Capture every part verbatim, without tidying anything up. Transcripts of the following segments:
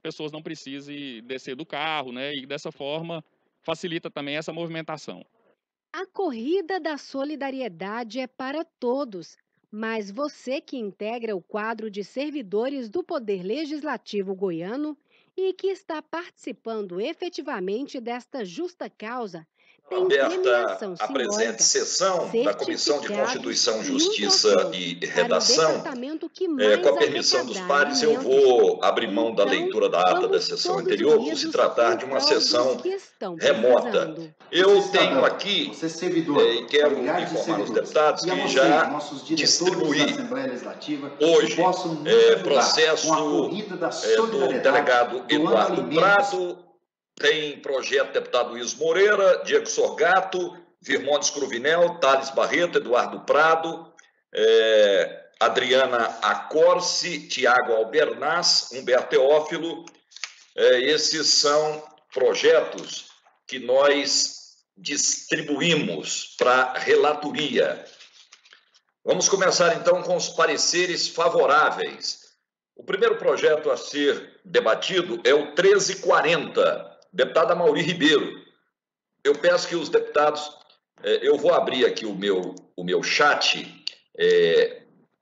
pessoas não precisem descer do carro, né? E dessa forma facilita também essa movimentação. A corrida da solidariedade é para todos, mas você que integra o quadro de servidores do Poder Legislativo goiano e que está participando efetivamente desta justa causa, tem Aberta premiação a presente simbólica, sessão da Comissão de certificados Constituição, e um Justiça troféu e para o Redação. departamento que É, com a mais permissão dos arrecadar pares, eu alimentos. vou abrir mão da Então, leitura da ata da vamos sessão todos anterior, por se unidos tratar em de uma prol dos sessão que estão remota. precisando. Você, Eu tenho cidadão, aqui, você, é, e servidor, quero familiares e informar os servidores, deputados e a que vocês, já nossos diretores da distribuí Assembleia Legislativa, que hoje possam nos é, ajudar processo com a corrida da é, do solidariedade, delegado doando Eduardo alimentos. Prado, tem projeto deputado Luiz Moreira, Diego Sorgato, Virmondes Cruvinel, Thales Barreto, Eduardo Prado, é, Adriana Acorce, Tiago Albernaz, Humberto Teófilo. É, esses são projetos que nós distribuímos para relatoria. Vamos começar então com os pareceres favoráveis. O primeiro projeto a ser debatido é o treze quarenta, deputada Mauri Ribeiro. Eu peço que os deputados, é, eu vou abrir aqui o meu, o meu chat, é,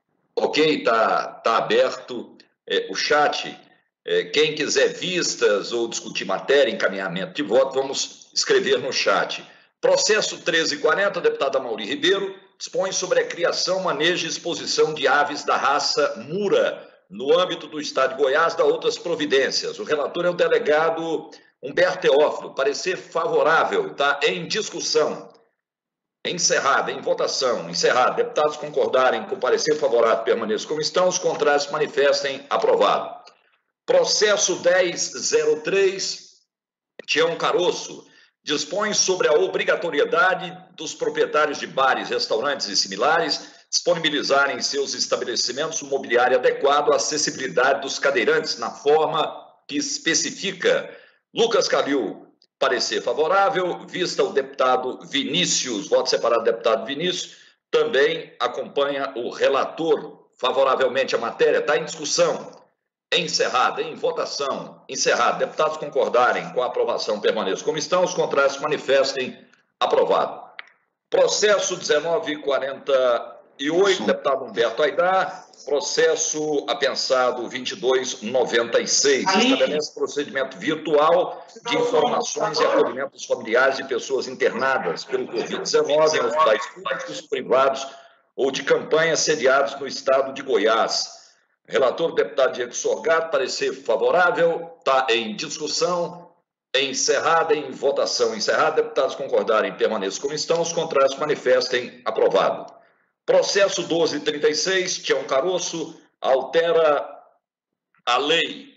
ok, está tá aberto é, o chat. É, quem quiser vistas ou discutir matéria, encaminhamento de voto, vamos escrever no chat. Processo treze quarenta, deputada Mauri Ribeiro, dispõe sobre a criação, manejo e exposição de aves da raça Mura, no âmbito do Estado de Goiás, da outras providências. O relator é o delegado Humberto Teófilo. Parecer favorável, está em discussão. Encerrada, em votação. Encerrado. Deputados concordarem com o parecer favorável, permaneçam como estão. Os contrários se manifestem. Aprovado. Processo dez zero três, Tião Caroço, dispõe sobre a obrigatoriedade dos proprietários de bares, restaurantes e similares disponibilizarem em seus estabelecimentos um mobiliário adequado à acessibilidade dos cadeirantes na forma que especifica. Lucas Calil, parecer favorável. Vista o deputado Vinícius, voto separado do deputado Vinícius, também acompanha o relator favoravelmente a matéria. Está em discussão. Encerrada, em votação. Encerrado. Deputados concordarem com a aprovação, permaneçam como estão. Os contrários se manifestem. Aprovado. Processo dezenove quarenta e oito, deputado Humberto Aidar. Processo apensado vinte e dois noventa e seis. Estabelece procedimento virtual de informações e acolhimento dos familiares de pessoas internadas pelo Covid dezenove em hospitais públicos, privados ou de campanha sediados no estado de Goiás. Relator, deputado Diego Sorgato, parecer favorável, está em discussão, encerrada, em votação encerrada. Deputados concordarem, permaneçam como estão, os contrários manifestem. Aprovado. Processo doze trinta e seis, Tião Caroço, altera a lei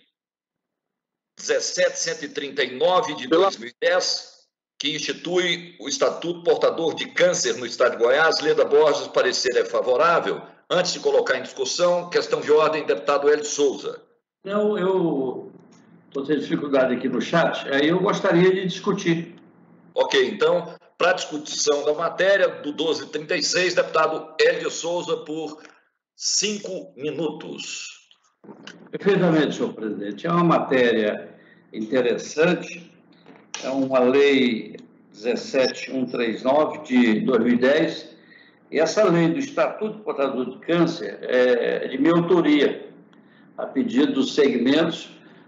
dezessete cento e trinta e nove de dois mil e dez, que institui o Estatuto Portador de Câncer no estado de Goiás. Leda Borges, parecer é favorável. Antes de colocar em discussão, questão de ordem, deputado Hélio Souza. Não, eu estou tendo dificuldade aqui no chat, aí eu gostaria de discutir. Ok, então, para a discussão da matéria do doze trinta e seis, deputado Hélio Souza, por cinco minutos. Perfeitamente, senhor presidente. É uma matéria interessante, é uma lei dezessete mil cento e trinta e nove de dois mil e dez, e essa lei do Estatuto Portador de Câncer é de minha autoria, a pedido dos segmentos,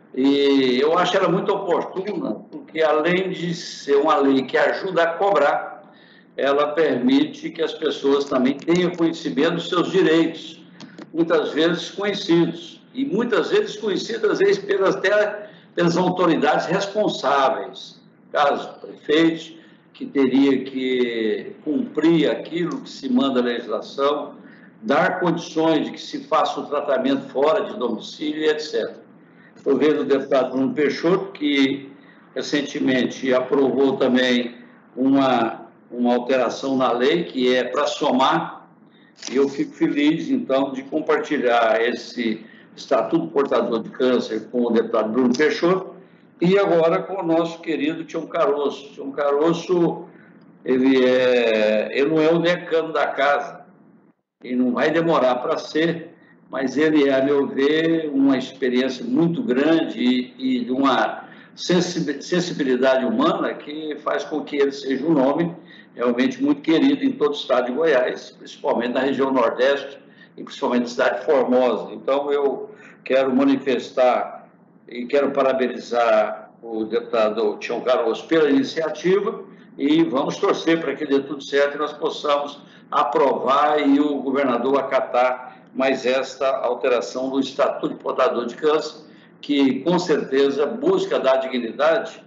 e eu acho ela muito oportuna, porque além de ser uma lei que ajuda a cobrar, ela permite que as pessoas também tenham conhecimento dos seus direitos, muitas vezes conhecidos, e muitas vezes conhecidas, às vezes, pelas, até pelas autoridades responsáveis, caso prefeitos, que teria que cumprir aquilo que se manda a legislação, dar condições de que se faça o tratamento fora de domicílio, etcétera. Estou vendo o deputado Bruno Peixoto, que recentemente aprovou também uma, uma alteração na lei, que é para somar, e eu fico feliz, então, de compartilhar esse Estatuto Portador de Câncer com o deputado Bruno Peixoto, e agora com o nosso querido Tião Caroço. Tião Caroço, ele, é, ele não é o decano da casa, e não vai demorar para ser, mas ele é, a meu ver, uma experiência muito grande e, e de uma sensibilidade humana que faz com que ele seja um nome realmente muito querido em todo o estado de Goiás, principalmente na região Nordeste e principalmente na cidade de Formosa. Então, eu quero manifestar e quero parabenizar o deputado Tião Carlos pela iniciativa e vamos torcer para que dê tudo certo e nós possamos aprovar e o governador acatar mais esta alteração do Estatuto de Portador de Câncer, que com certeza busca dar dignidade,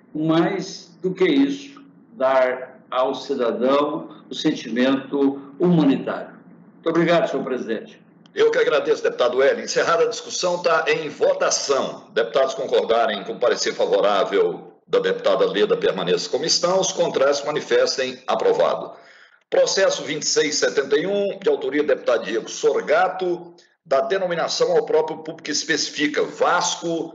mais do que isso, dar ao cidadão o sentimento humanitário. Muito obrigado, senhor presidente. Eu que agradeço, deputado Hélio. Encerrada a discussão, está em votação. Deputados concordarem com o parecer favorável da deputada Leda permaneça como estão, os contrários se manifestem. Aprovado. Processo vinte e seis setenta e um, de autoria do deputado Diego Sorgato, da denominação ao próprio público que especifica Vasco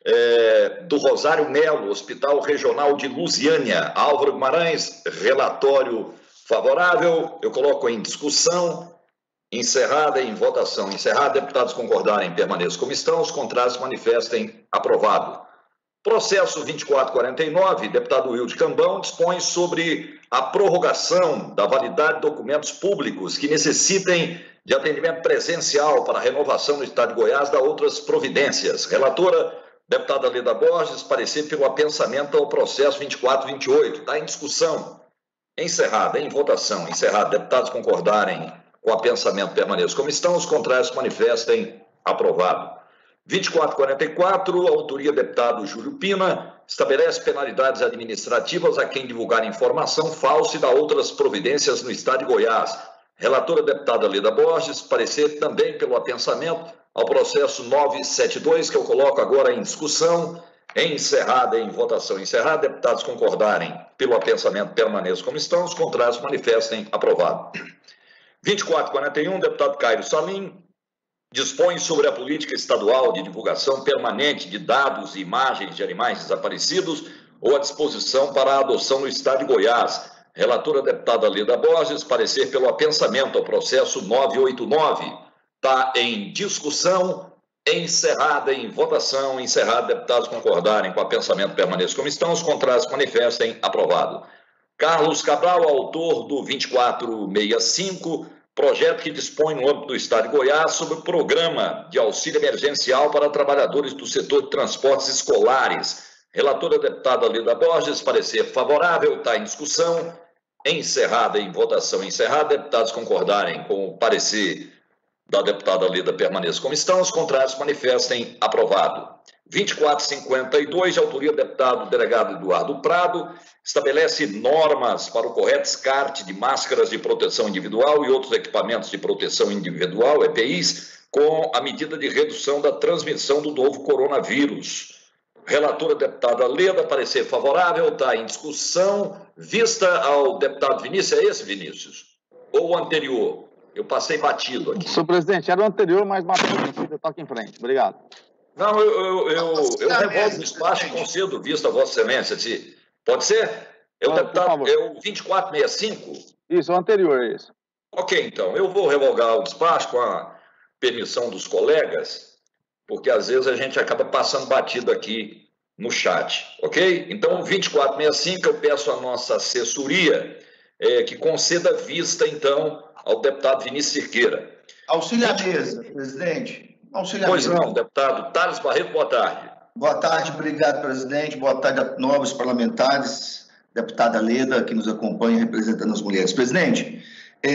é, do Rosário Melo, Hospital Regional de Lusiânia. Álvaro Guimarães, relatório favorável. Eu coloco em discussão. Encerrada em votação. Encerrada, deputados concordarem, permaneçam como estão, os contrários se manifestem. Aprovado. Processo vinte e quatro quarenta e nove, deputado Wilde Cambão, dispõe sobre a prorrogação da validade de documentos públicos que necessitem de atendimento presencial para renovação no Estado de Goiás da outras providências. Relatora, deputada Leda Borges, parecer pelo apensamento ao processo vinte e quatro vinte e oito. Está em discussão. Encerrada, em votação. Encerrada, deputados concordarem com o apensamento permaneçam como estão, os contrários se manifestem. Aprovado. vinte e quatro quarenta e quatro, autoria deputado Júlio Pina, estabelece penalidades administrativas a quem divulgar informação falsa e dá outras providências no Estado de Goiás. Relatora deputada Leda Borges, parecer também pelo apensamento ao processo novecentos e setenta e dois, que eu coloco agora em discussão. Encerrada, em votação encerrada, deputados concordarem pelo apensamento permaneçam como estão, os contrários se manifestem. Aprovado. vinte e quatro quarenta e um, deputado Cairo Salim, dispõe sobre a política estadual de divulgação permanente de dados e imagens de animais desaparecidos ou à disposição para a adoção no Estado de Goiás. Relatora deputada Leda Borges, parecer pelo apensamento ao processo novecentos e oitenta e nove. Está em discussão. Encerrada em votação. Encerrado, deputados concordarem com o apensamento permaneçam como estão, os contrários se manifestem. Aprovado. Carlos Cabral, autor do vinte e quatro sessenta e cinco, projeto que dispõe no âmbito do Estado de Goiás sobre o programa de auxílio emergencial para trabalhadores do setor de transportes escolares. Relatora deputada Leda Borges, parecer favorável, está em discussão. Encerrada em votação. Encerrada, deputados concordarem com o parecer da deputada Leda permaneça como estão, os contrários manifestem. Aprovado. vinte e quatro cinquenta e dois, de autoria do deputado delegado Eduardo Prado, estabelece normas para o correto descarte de máscaras de proteção individual e outros equipamentos de proteção individual, E P Is, com a medida de redução da transmissão do novo coronavírus. Relatora deputada Leda, parecer favorável, está em discussão. Vista ao deputado Vinícius, é esse, Vinícius? Ou o anterior? Eu passei batido aqui. Senhor presidente, era o anterior, mas bateu. Eu toco em frente. Obrigado. Não, eu, eu, eu, eu revolvo o despacho e concedo vista a Vossa Excelência. Se, pode ser? É o Pode, deputado, é o vinte e quatro sessenta e cinco? Isso, é o anterior, é isso. Ok, então, eu vou revogar o despacho com a permissão dos colegas, porque às vezes a gente acaba passando batido aqui no chat, ok? Então, o vinte e quatro sessenta e cinco, eu peço à nossa assessoria é, que conceda vista, então, ao deputado Vinícius Cirqueira. Auxílio à mesa, presidente. Auxílio à Pois mesa. não, deputado Thales Barreto, boa tarde. Boa tarde, obrigado, presidente. Boa tarde a novos parlamentares, deputada Leda, que nos acompanha representando as mulheres. Presidente,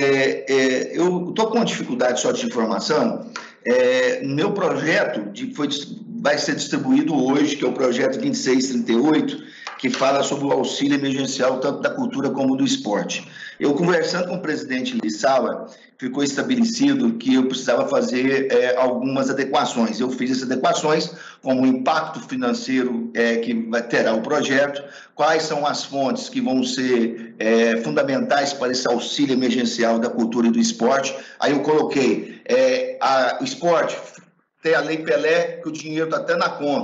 é, é, eu estou com uma dificuldade só de informação. É, meu projeto de, foi, vai ser distribuído hoje, que é o projeto vinte e seis trinta e oito, que fala sobre o auxílio emergencial tanto da cultura como do esporte. Eu, conversando com o presidente Lissauer, ficou estabelecido que eu precisava fazer é, algumas adequações. Eu fiz essas adequações, como o impacto financeiro é, que vai, terá o projeto, quais são as fontes que vão ser é, fundamentais para esse auxílio emergencial da cultura e do esporte. Aí eu coloquei é, a, o esporte, tem a Lei Pelé, que o dinheiro está até na conta.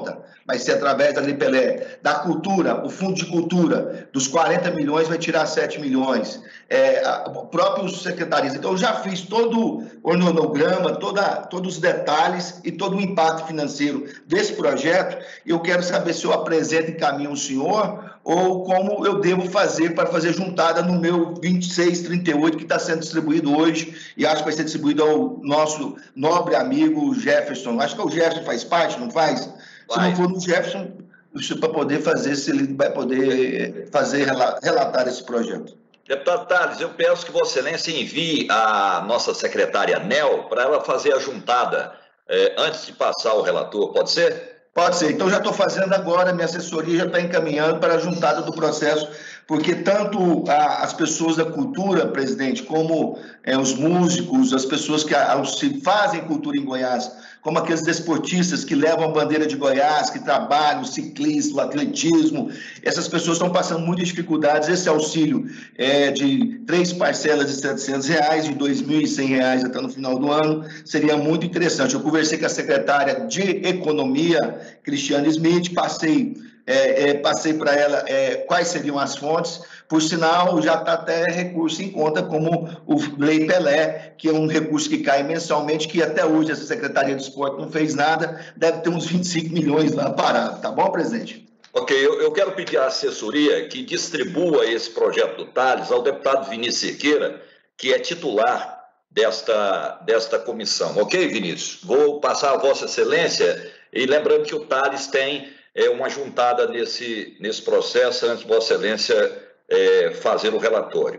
vai ser através da Lei Pelé. Da cultura, o Fundo de Cultura, dos quarenta milhões vai tirar sete milhões. É, a, próprios secretarias. Então, eu já fiz todo o organograma, toda, todos os detalhes e todo o impacto financeiro desse projeto. E eu quero saber se eu apresento e caminho o senhor ou como eu devo fazer para fazer juntada no meu vinte e seis trinta e oito, que está sendo distribuído hoje, e acho que vai ser distribuído ao nosso nobre amigo Jefferson. Acho que o Jefferson faz parte, não faz? Se não for no Jefferson, para poder fazer, se ele vai poder fazer, relatar esse projeto. Deputado Tales, eu peço que Vossa Excelência envie a nossa secretária Nel para ela fazer a juntada eh, antes de passar o relator, pode ser? Pode ser. Então, já estou fazendo agora, minha assessoria já está encaminhando para a juntada do processo, porque tanto a, as pessoas da cultura, presidente, como é, os músicos, as pessoas que a, se fazem cultura em Goiás, como aqueles desportistas que levam a bandeira de Goiás, que trabalham, o ciclismo, o atletismo, essas pessoas estão passando muitas dificuldades. Esse auxílio é de três parcelas de setecentos reais, de dois mil e cem reais até no final do ano, seria muito interessante. Eu conversei com a secretária de Economia, Cristiane Smith, passei, é, é, passei para ela é, quais seriam as fontes, por sinal, já está até recurso em conta, como o Lei Pelé, que é um recurso que cai mensalmente, que até hoje essa Secretaria do Esporte não fez nada, deve ter uns vinte e cinco milhões lá parado, tá bom, presidente? Ok, eu, eu quero pedir à assessoria que distribua esse projeto do Tales ao deputado Vinícius Cerqueira, que é titular desta, desta comissão. Ok, Vinícius? Vou passar a Vossa Excelência, e lembrando que o Tales tem é, uma juntada nesse, nesse processo, antes de Vossa Excelência é, fazer o relatório.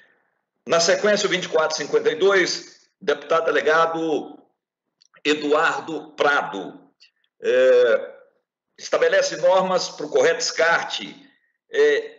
Na sequência, o vinte e quatro cinquenta e dois, deputado delegado Eduardo Prado, é, estabelece normas para o correto descarte. É,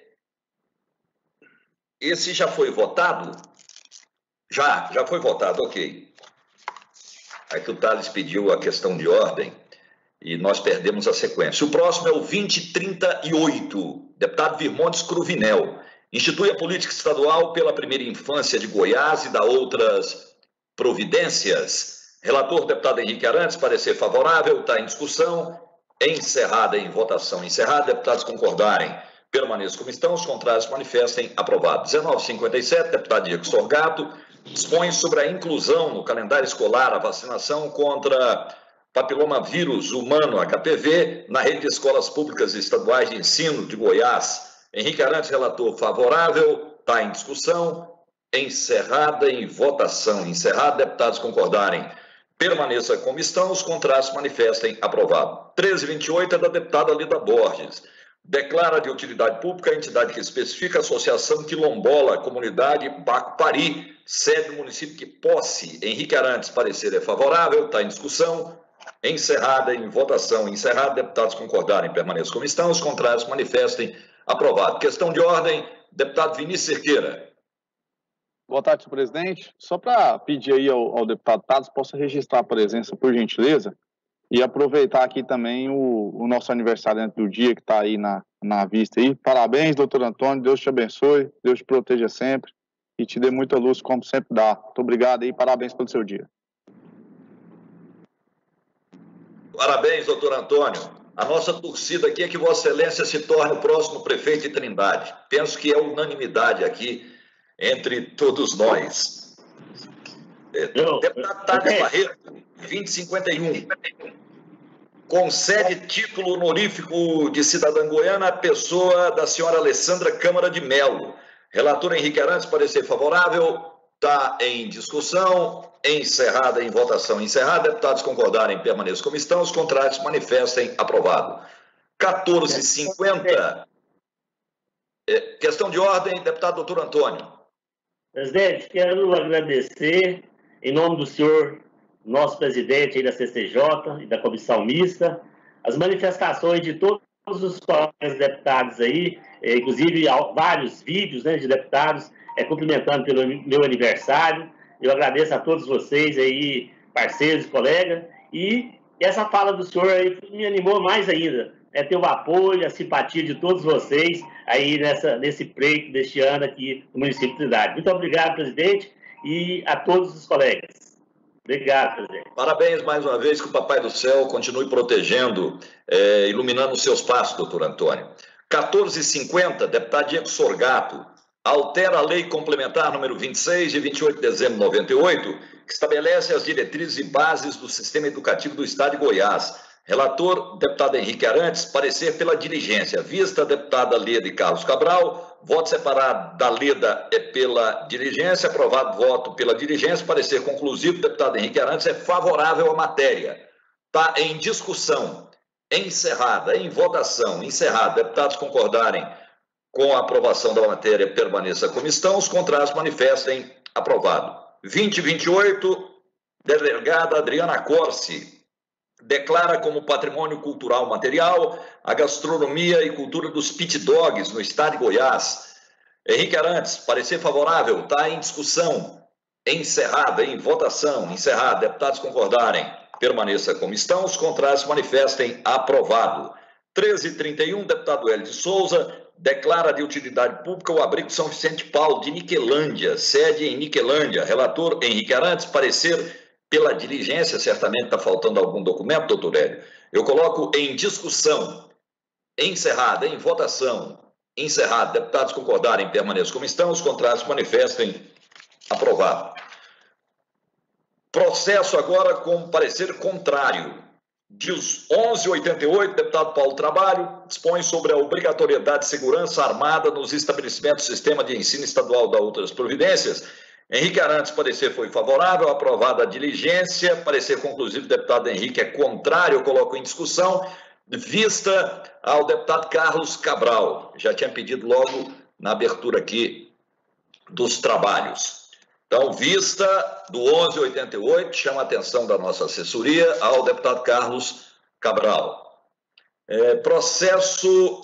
esse já foi votado? Já, já foi votado, ok. Aqui o Tales pediu a questão de ordem e nós perdemos a sequência. O próximo é o vinte trinta e oito, deputado Virmontes Cruvinel. Institui a política estadual pela primeira infância de Goiás e dá outras providências. Relator, deputado Henrique Arantes, parecer favorável, está em discussão. Encerrada em votação. Encerrada, deputados concordarem, permaneçam como estão, os contrários manifestem. Aprovado. dezenove cinquenta e sete, deputado Diego Sorgato, dispõe sobre a inclusão no calendário escolar a vacinação contra papilomavírus humano, H P V, na rede de escolas públicas estaduais de ensino de Goiás. Henrique Arantes, relator favorável, está em discussão. Encerrada em votação. Encerrada, deputados concordarem, permaneça como estão, os contrários manifestem. Aprovado. treze vinte e oito é da deputada Lida Borges. Declara de utilidade pública a entidade que especifica a Associação Quilombola Comunidade Bacupari, sede do município de Posse. Henrique Arantes, parecer é favorável, está em discussão. Encerrada em votação. Encerrada, deputados concordarem, permaneçam como estão, os contrários manifestem. Aprovado. Questão de ordem, deputado Vinícius Cerqueira. Boa tarde, senhor presidente. Só para pedir aí ao, ao deputado Tales, possa registrar a presença, por gentileza, e aproveitar aqui também o, o nosso aniversário do dia, que está aí na, na vista aí. Parabéns, doutor Antônio, Deus te abençoe, Deus te proteja sempre e te dê muita luz, como sempre dá. Muito obrigado aí, parabéns pelo seu dia. Parabéns, doutor Antônio. A nossa torcida aqui é que Vossa Excelência se torne o próximo prefeito de Trindade. Penso que é unanimidade aqui entre todos nós. É, deputado Tales Barreto, vinte cinquenta e um. Concede título honorífico de cidadã goiana à pessoa da senhora Alessandra Câmara de Melo. Relator Henrique Arantes, parecer favorável. Está em discussão. Encerrada em votação. Encerrada, deputados concordarem, permaneçam como estão, os contrários manifestem. Aprovado. quatorze cinquenta. É, questão de ordem, deputado doutor Antônio. Presidente, quero agradecer, em nome do senhor, nosso presidente aí da C C J e da comissão mista, as manifestações de todos os colegas deputados aí, inclusive vários vídeos, né, de deputados é, cumprimentando pelo meu aniversário. Eu agradeço a todos vocês aí, parceiros, colegas, e essa fala do senhor aí me animou mais ainda. É ter o apoio, a simpatia de todos vocês aí nessa, nesse pleito deste ano aqui no município de Trindade. Muito obrigado, presidente, e a todos os colegas. Obrigado, presidente. Parabéns mais uma vez, que o Papai do Céu continue protegendo, é, iluminando os seus passos, doutor Antônio. quatorze e cinquenta, deputado Diego Sorgato, altera a lei complementar número vinte e seis, de vinte e oito de dezembro de noventa e oito, que estabelece as diretrizes e bases do sistema educativo do Estado de Goiás. Relator, deputado Henrique Arantes, parecer pela diligência. Vista a deputada Leda e Carlos Cabral, voto separado da Leda é pela diligência, aprovado voto pela diligência, parecer conclusivo, deputado Henrique Arantes é favorável à matéria. Está em discussão, encerrada, em votação, encerrada. Deputados concordarem com a aprovação da matéria, permaneça como estão, os contrários manifestem, aprovado. vinte e vinte e oito, delegada Adriana Corsi, declara como patrimônio cultural material a gastronomia e cultura dos pit dogs no estado de Goiás. Henrique Arantes, parecer favorável, está em discussão, encerrada, em votação, encerrada. Deputados concordarem, permaneça como estão, os contrários manifestem, aprovado. treze e trinta e um, deputado Hélio de Souza, declara de utilidade pública o abrigo São Vicente Paulo de Niquelândia, sede em Niquelândia. Relator Henrique Arantes, parecer pela diligência, certamente está faltando algum documento, doutor Hélio. Eu coloco em discussão, encerrada, em votação, encerrado. Deputados concordarem, permaneçam como estão, os contrários manifestem, aprovado. Processo agora com parecer contrário. Diz onze e oitenta e oito, deputado Paulo Trabalho, dispõe sobre a obrigatoriedade de segurança armada nos estabelecimentos do sistema de ensino estadual da outras providências. Henrique Arantes, parecer foi favorável, aprovada a diligência, parecer conclusivo, deputado Henrique é contrário, eu coloco em discussão, vista ao deputado Carlos Cabral, já tinha pedido logo na abertura aqui dos trabalhos. Então, vista do onze e oitenta e oito, chama a atenção da nossa assessoria ao deputado Carlos Cabral. É, processo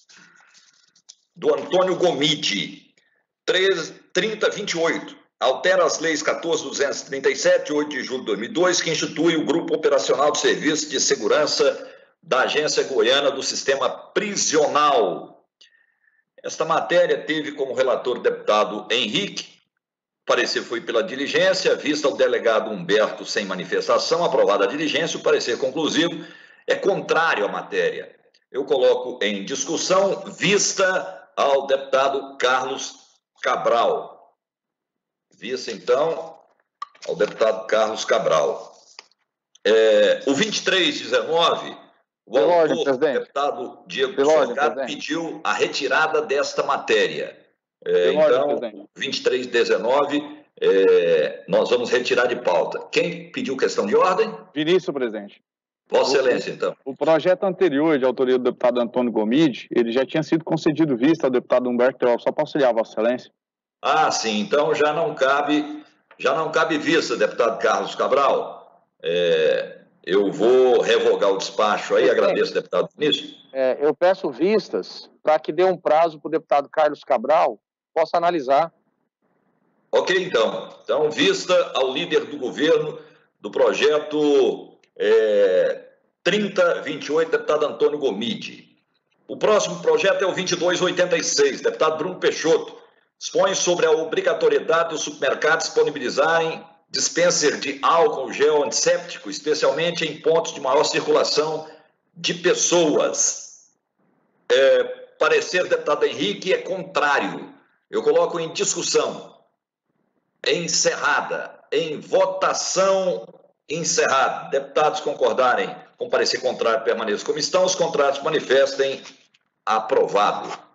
do Antônio Gomide, trinta e vinte e oito, altera as leis quatorze mil duzentos e trinta e sete, oito de julho de dois mil e dois, que institui o Grupo Operacional de Serviços de Segurança da Agência Goiana do Sistema Prisional. Esta matéria teve como relator o deputado Henrique, parecer foi pela diligência, vista ao delegado Humberto sem manifestação, aprovada a diligência, o parecer conclusivo é contrário à matéria. Eu coloco em discussão, vista ao deputado Carlos Cabral. Vista, então, ao deputado Carlos Cabral. É, o vinte e três dezenove, o Pelógio, autor, o deputado Diego Pelógio, Sorgato, presidente. pediu a retirada desta matéria. É, Pelógio, então, presidente. vinte e três dezenove, é, nós vamos retirar de pauta. Quem pediu questão de ordem? Vinícius, presidente. Vossa Excelência, então. O projeto anterior, de autoria do deputado Antônio Gomide, ele já tinha sido concedido vista ao deputado Humberto Teófilo, só para auxiliar, Vossa Excelência. Ah, sim, então já não cabe, já não cabe vista, deputado Carlos Cabral. É, eu vou revogar o despacho aí, agradeço, deputado Vinícius. É, eu peço vistas para que dê um prazo para o deputado Carlos Cabral possa analisar. Ok, então. Então, vista ao líder do governo do projeto é, trinta vinte e oito, deputado Antônio Gomide. O próximo projeto é o vinte e dois oitenta e seis, deputado Bruno Peixoto. Dispõe sobre a obrigatoriedade dos supermercados disponibilizarem dispenser de álcool gel antisséptico, especialmente em pontos de maior circulação de pessoas. É, parecer, deputado Henrique, é contrário. Eu coloco em discussão. Encerrada. Em votação, encerrada. Deputados concordarem com parecer contrário, permaneçam como estão. Os contrários manifestem. Aprovado.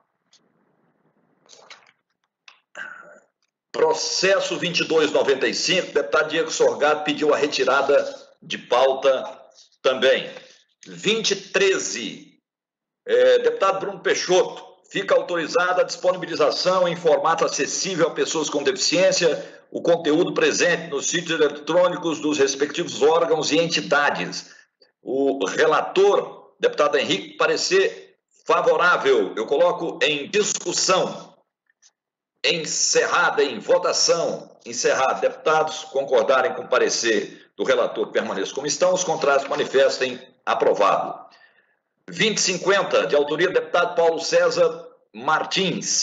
Processo vinte e dois noventa e cinco, deputado Diego Sorgato pediu a retirada de pauta também. vinte e treze, é, deputado Bruno Peixoto, fica autorizada a disponibilização em formato acessível a pessoas com deficiência, o conteúdo presente nos sítios eletrônicos dos respectivos órgãos e entidades. O relator, deputado Henrique, parecer favorável. Eu coloco em discussão. Encerrada, em votação, encerrado. Deputados concordarem com o parecer do relator, permaneçam como estão, os contrários manifestem, aprovado. vinte e cinquenta, de autoria do deputado Paulo César Martins,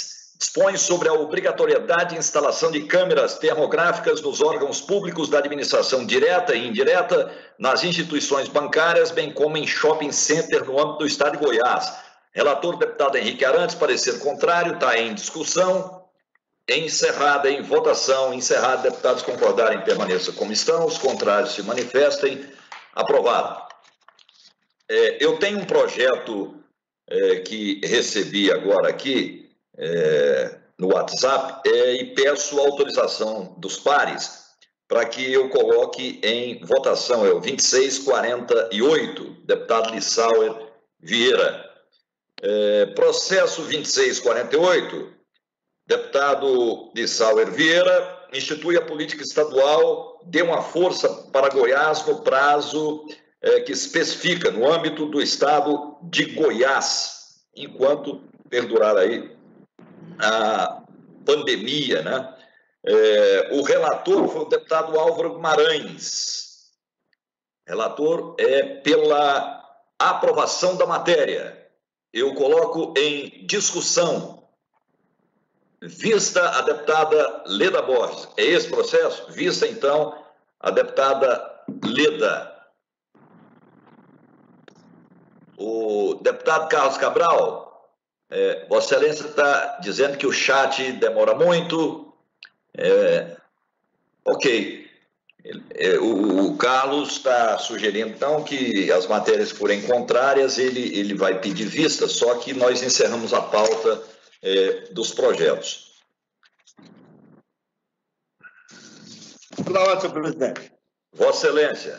dispõe sobre a obrigatoriedade de instalação de câmeras termográficas nos órgãos públicos da administração direta e indireta, nas instituições bancárias, bem como em shopping center no âmbito do estado de Goiás. Relator, deputado Henrique Arantes, parecer contrário, está em discussão. Encerrada em votação, encerrado, deputados concordarem, permaneça como estão, os contrários se manifestem. Aprovado. É, eu tenho um projeto é, que recebi agora aqui é, no WhatsApp é, e peço autorização dos pares para que eu coloque em votação. É o vinte e seis quarenta e oito, deputado Lissauer Vieira. É, processo vinte e seis quarenta e oito, deputado Lissauer Vieira, institui a política estadual, dê uma força para Goiás no prazo é, que especifica, no âmbito do estado de Goiás, enquanto perdurar aí a pandemia, né? É, o relator foi o deputado Álvaro Guimarães. Relator é pela aprovação da matéria. Eu coloco em discussão. Vista a deputada Leda Borges. É esse processo? Vista, então, a deputada Leda. O deputado Carlos Cabral, é, Vossa Excelência está dizendo que o chat demora muito. É, ok. É, o, o Carlos está sugerindo, então, que as matérias forem contrárias, ele, ele vai pedir vista, só que nós encerramos a pauta É, dos projetos. Olá, senhor presidente. Vossa Excelência.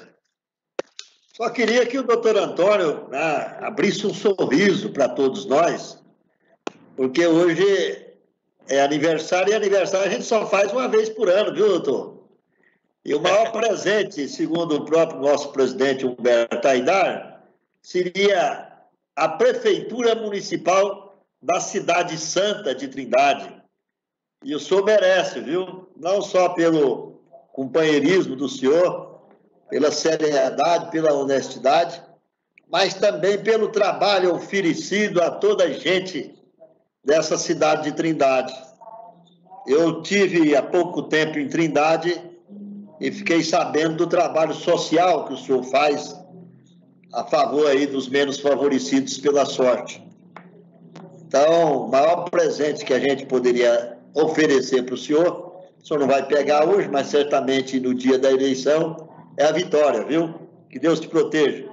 Só queria que o doutor Antônio, né, abrisse um sorriso para todos nós, porque hoje é aniversário e aniversário a gente só faz uma vez por ano, viu, doutor? E o maior presente, segundo o próprio nosso presidente Humberto Aidar, seria a Prefeitura Municipal da Cidade Santa de Trindade. E o senhor merece, viu? Não só pelo companheirismo do senhor, pela seriedade, pela honestidade, mas também pelo trabalho oferecido a toda a gente dessa cidade de Trindade. Eu tive há pouco tempo em Trindade e fiquei sabendo do trabalho social que o senhor faz a favor aí dos menos favorecidos pela sorte. Então, o maior presente que a gente poderia oferecer para o senhor, o senhor não vai pegar hoje, mas certamente no dia da eleição, é a vitória, viu? Que Deus te proteja.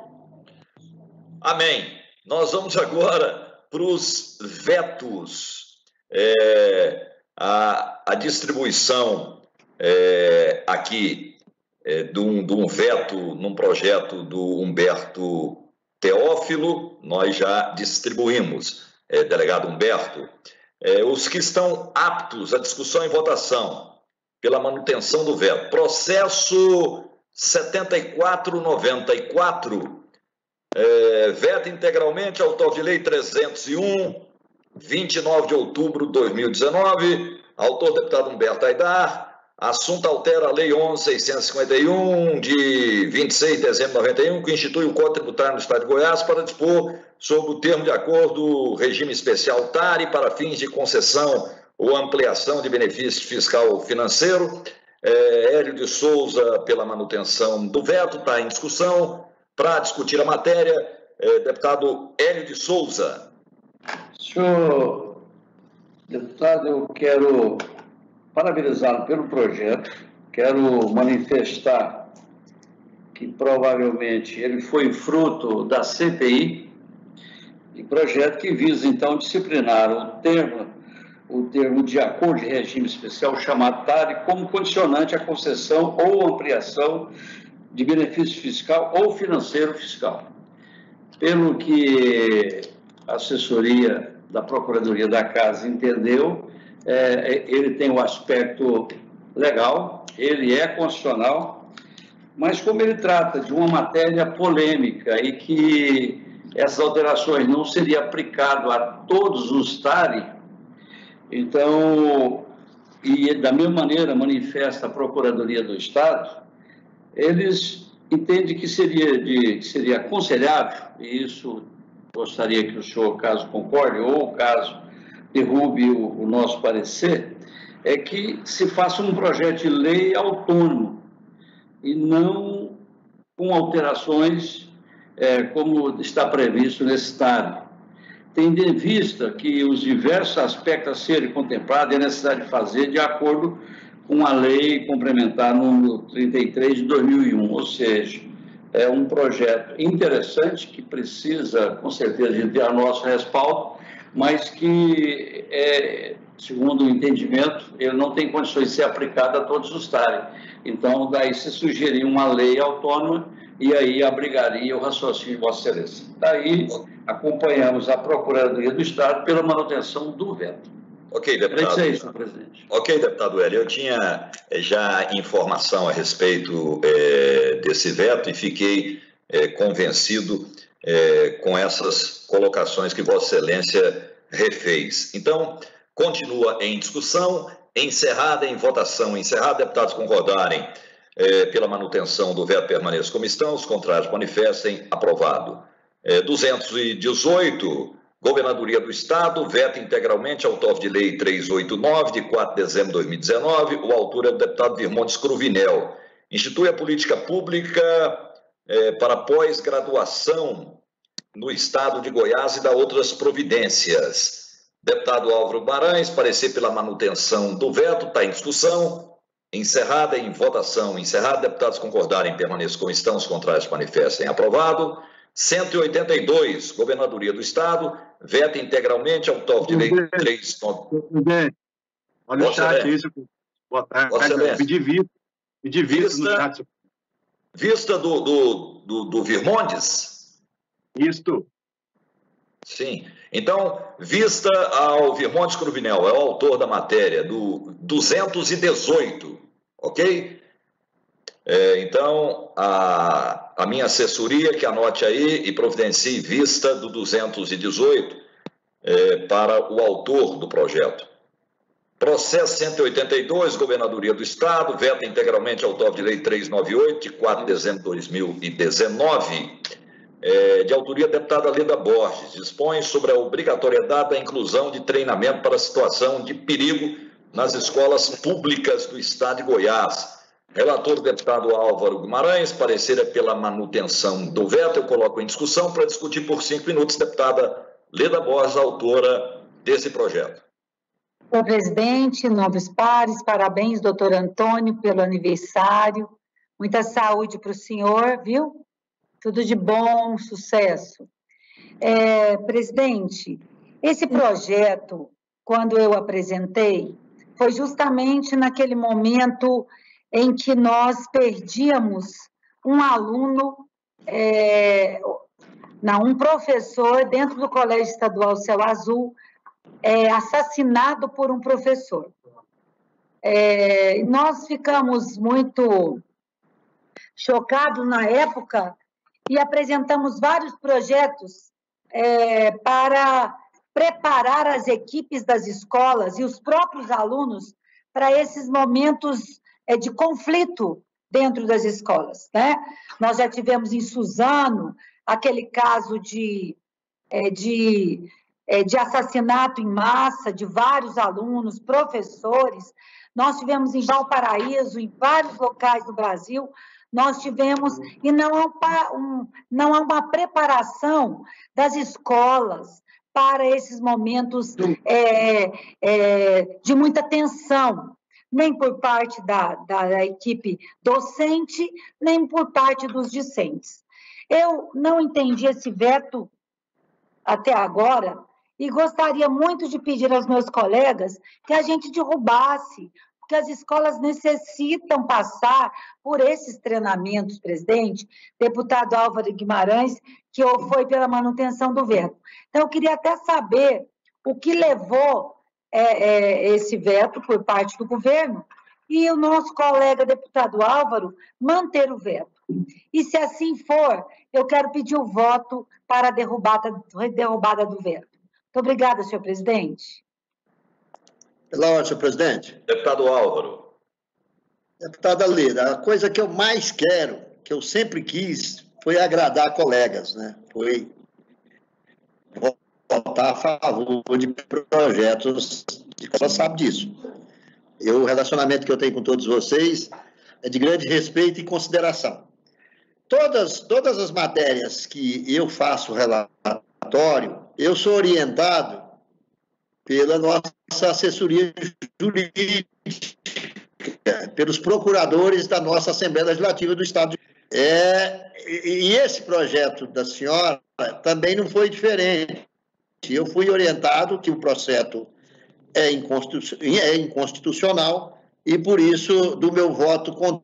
Amém. Nós vamos agora para os vetos. É, a, a distribuição é, aqui é, de, um, de um veto num projeto do Humberto Teófilo, nós já distribuímos. É, delegado Humberto, é, os que estão aptos à discussão e votação pela manutenção do veto. Processo setenta e quatro noventa e quatro, é, veto integralmente autor de lei trezentos e um, vinte e nove de outubro de dois mil e dezenove, autor deputado Humberto Aidar. Assunto altera a Lei onze mil seiscentos e cinquenta e um, de vinte e seis de dezembro de noventa e um, que institui o Código Tributário no Estado de Goiás para dispor sobre o termo de acordo regime especial T A R I para fins de concessão ou ampliação de benefício fiscal financeiro. É, Hélio de Souza, pela manutenção do veto, está em discussão. Para discutir a matéria, é, deputado Hélio de Souza. Senhor deputado, eu quero parabenizá-lo pelo projeto, quero manifestar que provavelmente ele foi fruto da C P I, e projeto que visa então disciplinar o termo, o termo de acordo de regime especial chamado T A R I como condicionante à concessão ou ampliação de benefício fiscal ou financeiro fiscal. Pelo que a assessoria da Procuradoria da Casa entendeu, É, ele tem um aspecto legal, ele é constitucional, mas como ele trata de uma matéria polêmica e que essas alterações não seriam aplicadas a todos os T A R I, então, e da mesma maneira manifesta a Procuradoria do Estado, eles entendem que seria, de, que seria aconselhável, e isso gostaria que o senhor, caso concorde, ou caso derrube o, o nosso parecer, é que se faça um projeto de lei autônomo e não com alterações é, como está previsto nesse Estado. Tendo em vista que os diversos aspectos a serem contemplados é necessário fazer de acordo com a lei complementar número trinta e três de dois mil e um, ou seja, é um projeto interessante que precisa, com certeza, de ter nosso respaldo, mas que, é, segundo o entendimento, ele não tem condições de ser aplicado a todos os estados. Então, daí se sugerir uma lei autônoma e aí abrigaria o raciocínio de Vossa Excelência. Daí acompanhamos a Procuradoria do Estado pela manutenção do veto. Ok, deputado. É isso, senhor presidente. Ok, deputado Hélio, eu tinha já informação a respeito é, desse veto e fiquei é, convencido é, com essas colocações que Vossa Excelência refez. Então, continua em discussão, encerrada em votação, encerrada, deputados concordarem é, pela manutenção do veto permaneça como estão, os contrários manifestem, aprovado. É, duzentos e dezoito, Governadoria do Estado, veta integralmente autor de lei trezentos e oitenta e nove, de quatro de dezembro de dois mil e dezenove, o autor é o deputado Virmontes Cruvinel. Institui a política pública é, para pós-graduação no Estado de Goiás e dá outras providências. Deputado Álvaro Guimarães, parecer pela manutenção do veto, está em discussão, encerrada em votação, encerrada, deputados concordarem, permaneçam como estão, os contrários manifestem, aprovado. cento e oitenta e dois, Governadoria do Estado, veta integralmente autor de lei três... Presidente, olha o chat aí, boa tarde, pedir vista, pedir vista no chat. Vista do, do, do, do Virmondes? Isto. Sim. Então, vista ao Virmontes Cruvinel, é o autor da matéria, do duzentos e dezoito, ok? É, então, a, a minha assessoria que anote aí e providencie vista do duzentos e dezoito é, para o autor do projeto. Processo cento e oitenta e dois, Governadoria do Estado, veta integralmente autor de lei trezentos e noventa e oito, de quatro de dezembro de dois mil e dezenove, é, de autoria da deputada Leda Borges, dispõe sobre a obrigatoriedade da inclusão de treinamento para situação de perigo nas escolas públicas do Estado de Goiás. Relator, o deputado Álvaro Guimarães, parecer é pela manutenção do veto. Eu coloco em discussão para discutir por cinco minutos, deputada Leda Borges, autora desse projeto. Senhor presidente, novos pares, parabéns, doutor Antônio, pelo aniversário. Muita saúde para o senhor, viu? Tudo de bom, sucesso. É, presidente, esse projeto, quando eu apresentei, foi justamente naquele momento em que nós perdíamos um aluno, é, não, um professor dentro do Colégio Estadual Céu Azul, é, assassinado por um professor. É, nós ficamos muito chocados na época e apresentamos vários projetos é, para preparar as equipes das escolas e os próprios alunos para esses momentos é, de conflito dentro das escolas, né? Nós já tivemos em Suzano aquele caso de, é, de, é, de assassinato em massa de vários alunos, professores. Nós tivemos em Valparaíso, em vários locais do Brasil, nós tivemos, e não há, um, não há uma preparação das escolas para esses momentos é, é, de muita tensão, nem por parte da, da equipe docente, nem por parte dos discentes. Eu não entendi esse veto até agora e gostaria muito de pedir aos meus colegas que a gente derrubasse, porque as escolas necessitam passar por esses treinamentos, presidente, deputado Álvaro Guimarães, que foi pela manutenção do veto. Então, eu queria até saber o que levou é, é, esse veto por parte do governo e o nosso colega deputado Álvaro manter o veto. E, se assim for, eu quero pedir o voto para a derrubada, derrubada do veto. Muito obrigada, senhor presidente. Pela ordem, senhor presidente. Deputado Álvaro. Deputada Leda, a coisa que eu mais quero, que eu sempre quis, foi agradar colegas, né? Foi votar votar a favor de projetos, ela sabe disso. Eu, o relacionamento que eu tenho com todos vocês é de grande respeito e consideração. Todas, todas as matérias que eu faço relatório, eu sou orientado pela nossa assessoria jurídica, pelos procuradores da nossa Assembleia Legislativa do Estado. É, e esse projeto da senhora também não foi diferente. Eu fui orientado que o processo é inconstitucional e, por isso, do meu voto contra.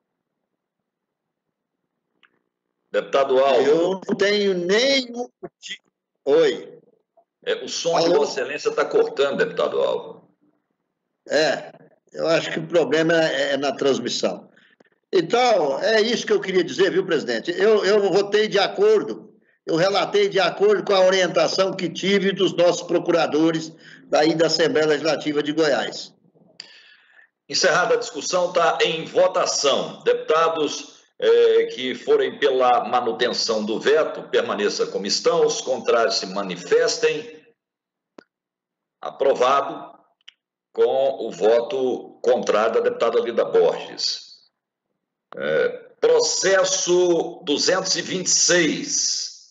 Deputado Alvo. Eu não tenho nenhum. Oi. É, o som Alô? De Vossa Excelência está cortando, deputado Alvo. É, eu acho que o problema é, é na transmissão. Então, é isso que eu queria dizer, viu, presidente? Eu, eu votei de acordo, eu relatei de acordo com a orientação que tive dos nossos procuradores daí da Assembleia Legislativa de Goiás. Encerrada a discussão, está em votação. Deputados eh, que forem pela manutenção do veto, permaneça como estão. Os contrários se manifestem. Aprovado com o voto contrário da deputada Lida Borges. É, processo duzentos e vinte e seis,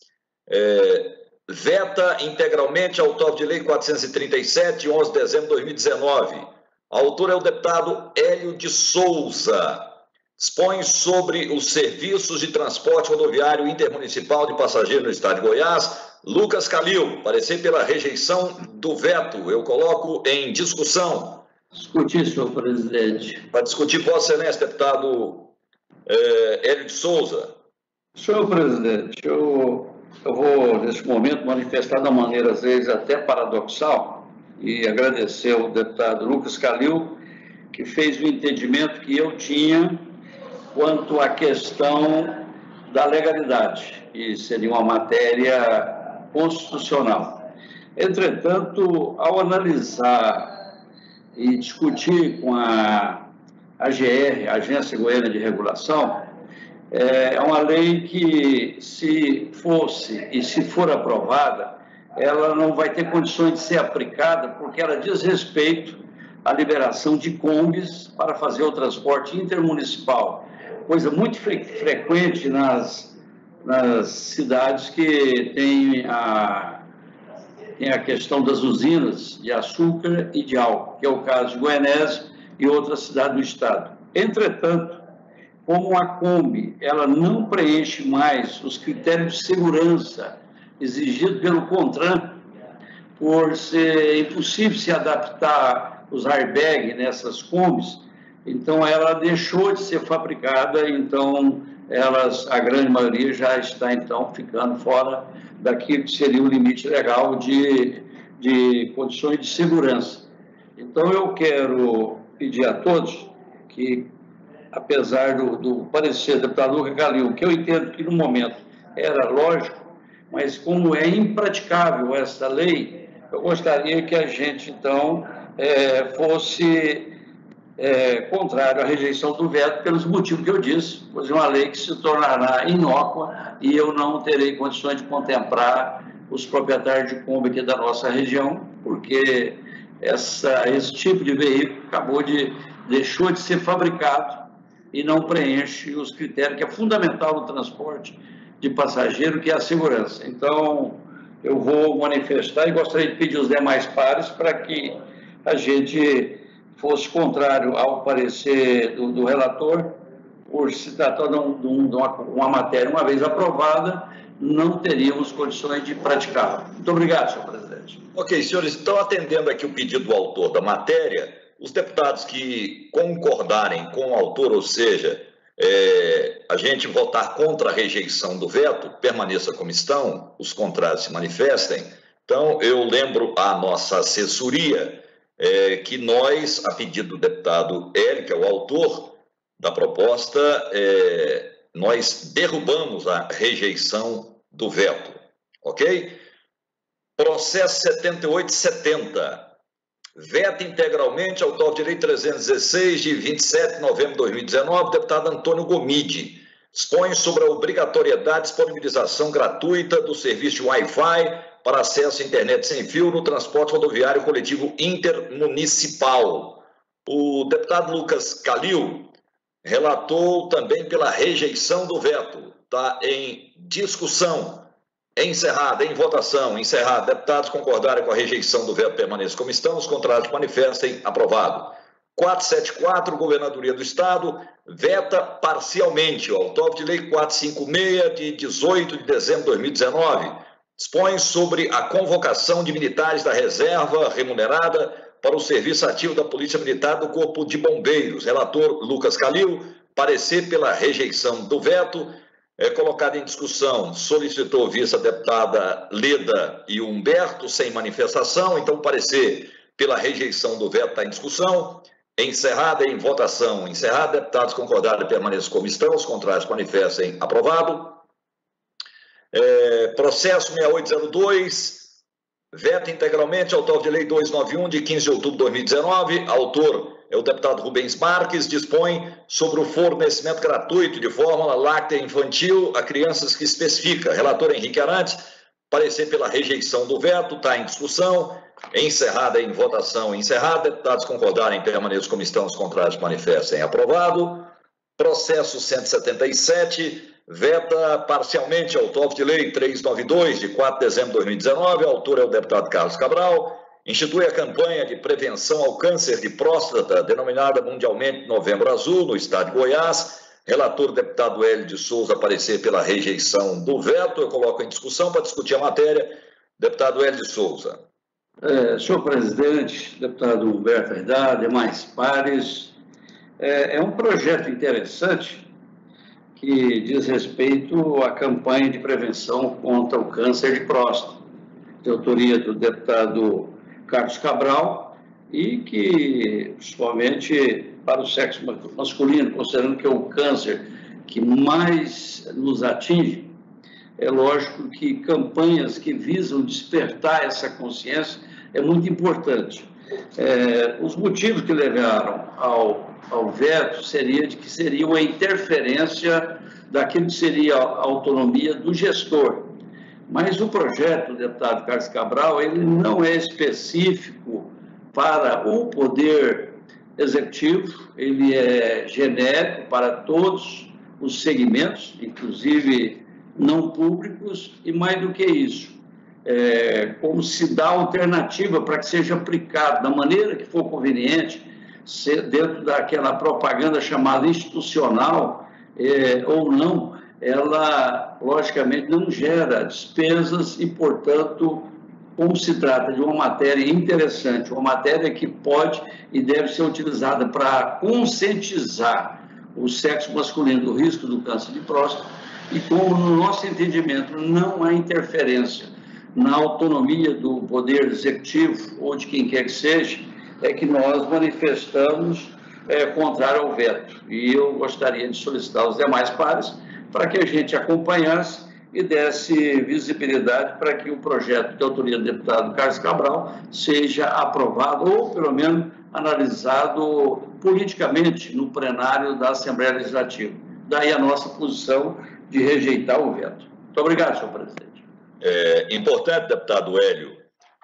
é, veta integralmente autor de lei quatrocentos e trinta e sete, onze de dezembro de dois mil e dezenove. Autor é o deputado Hélio de Souza. Dispõe sobre os serviços de transporte rodoviário intermunicipal de passageiros no estado de Goiás. Lucas Calil, parecer pela rejeição do veto. Eu coloco em discussão. Discutir, senhor presidente. Para discutir, Vossa Excelência, deputado É, Hélio de Souza. Senhor presidente, eu, eu vou, nesse momento, manifestar de uma maneira, às vezes, até paradoxal, e agradecer ao deputado Lucas Calil, que fez o entendimento que eu tinha quanto à questão da legalidade, e seria uma matéria constitucional. Entretanto, ao analisar e discutir com a A G R, a Agência Goiana de Regulação, é uma lei que, se fosse e se for aprovada, ela não vai ter condições de ser aplicada, porque ela diz respeito à liberação de combis para fazer o transporte intermunicipal, coisa muito fre frequente nas, nas cidades que têm a, tem a questão das usinas de açúcar e de álcool, que é o caso de Goianésia e outras cidades do estado. Entretanto, como a Kombi ela não preenche mais os critérios de segurança exigidos pelo CONTRAN, por ser impossível se adaptar os airbags nessas Kombis, então ela deixou de ser fabricada, então elas, a grande maioria já está então ficando fora daquilo que seria o limite legal de, de condições de segurança. Então eu quero pedir a todos que, apesar do, do parecer do deputado Lucas Calil, que eu entendo que no momento era lógico, mas como é impraticável essa lei, eu gostaria que a gente, então, é, fosse é, contrário à rejeição do veto pelos motivos que eu disse, pois é uma lei que se tornará inócua e eu não terei condições de contemplar os proprietários de Kombi aqui da nossa região, porque Essa, esse tipo de veículo acabou de, deixou de ser fabricado e não preenche os critérios que é fundamental no transporte de passageiro, que é a segurança. Então, eu vou manifestar e gostaria de pedir aos demais pares para que a gente fosse contrário ao parecer do, do relator, por se tratar de, um, de uma, uma matéria, uma vez aprovada, não teríamos condições de praticá-la. Muito obrigado, senhor presidente. Ok, senhores, então, atendendo aqui o pedido do autor da matéria, os deputados que concordarem com o autor, ou seja, é, a gente votar contra a rejeição do veto, permaneça como estão, os contrários se manifestem. Então, eu lembro à nossa assessoria é, que nós, a pedido do deputado Hélio, que é o autor da proposta, é, nós derrubamos a rejeição do veto, ok? Processo setenta e oito setenta. Veta integralmente autor de lei trezentos e dezesseis, de vinte e sete de novembro de dois mil e dezenove, deputado Antônio Gomide. Dispõe sobre a obrigatoriedade de disponibilização gratuita do serviço de Wi-Fi para acesso à internet sem fio no transporte rodoviário coletivo intermunicipal. O deputado Lucas Calil relatou também pela rejeição do veto. Está em discussão. Encerrada, em votação, encerrada. Deputados concordarem com a rejeição do veto, permaneçam como estão. Os contrários manifestem. Aprovado. quatrocentos e setenta e quatro, Governadoria do Estado, veta parcialmente. O autor de lei quatrocentos e cinquenta e seis, de dezoito de dezembro de dois mil e dezenove, dispõe sobre a convocação de militares da reserva remunerada para o serviço ativo da Polícia Militar do Corpo de Bombeiros. Relator Lucas Calil, parecer pela rejeição do veto. É colocado em discussão, solicitou vice-deputada Leda e Humberto, sem manifestação. Então, parecer pela rejeição do veto está em discussão. Encerrada em votação. Encerrada, deputados concordaram e permaneçam como estão. Os contrários manifestem. Aprovado. É, processo sessenta e oito zero dois, veta integralmente, autor de lei duzentos e noventa e um, de quinze de outubro de dois mil e dezenove. Autor é o deputado Rubens Marques, dispõe sobre o fornecimento gratuito de fórmula láctea infantil a crianças que especifica. Relator Henrique Arantes, parecer pela rejeição do veto, está em discussão. Encerrada em votação. Encerrada, deputados concordarem, permaneçam como estão, os contrários manifestem. Aprovado. Processo cento e setenta e sete, veta parcialmente, autor de lei trezentos e noventa e dois, de quatro de dezembro de dois mil e dezenove, autor é o deputado Carlos Cabral, institui a campanha de prevenção ao câncer de próstata, denominada mundialmente Novembro Azul, no estado de Goiás. Relator, deputado Hélio de Souza, parecer pela rejeição do veto. Eu coloco em discussão para discutir a matéria. Deputado Hélio de Souza. É, senhor presidente, deputado Humberto Aidar, demais pares, é, é um projeto interessante que diz respeito à campanha de prevenção contra o câncer de próstata, de autoria do deputado Carlos Cabral, e que, principalmente para o sexo masculino, considerando que é o câncer que mais nos atinge, é lógico que campanhas que visam despertar essa consciência é muito importante. É, os motivos que levaram ao, ao veto seria de que seria uma interferência daquilo que seria a autonomia do gestor. Mas o projeto do deputado Carlos Cabral, ele não é específico para o Poder Executivo, ele é genérico para todos os segmentos, inclusive não públicos, e mais do que isso, é, como se dá alternativa para que seja aplicado da maneira que for conveniente, dentro daquela propaganda chamada institucional, é, ou não, ela, logicamente, não gera despesas e, portanto, como se trata de uma matéria interessante, uma matéria que pode e deve ser utilizada para conscientizar o sexo masculino do risco do câncer de próstata, e como, no nosso entendimento, não há interferência na autonomia do Poder Executivo ou de quem quer que seja, é que nós manifestamos é, contrário ao veto. E eu gostaria de solicitar aos demais pares para que a gente acompanhasse e desse visibilidade para que o projeto de autoria do deputado Carlos Cabral seja aprovado ou, pelo menos, analisado politicamente no plenário da Assembleia Legislativa. Daí a nossa posição de rejeitar o veto. Muito obrigado, senhor presidente. É importante, deputado Hélio,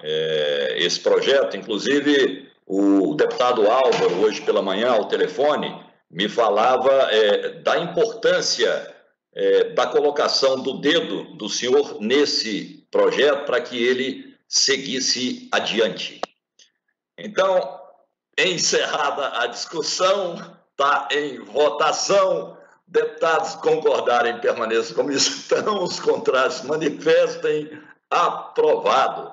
é, esse projeto, inclusive o deputado Álvaro, hoje pela manhã, ao telefone, me falava é, da importância é, da colocação do dedo do senhor nesse projeto para que ele seguisse adiante. Então, encerrada a discussão, está em votação. Deputados concordarem, permaneçam como estão, os contrários manifestem. Aprovado.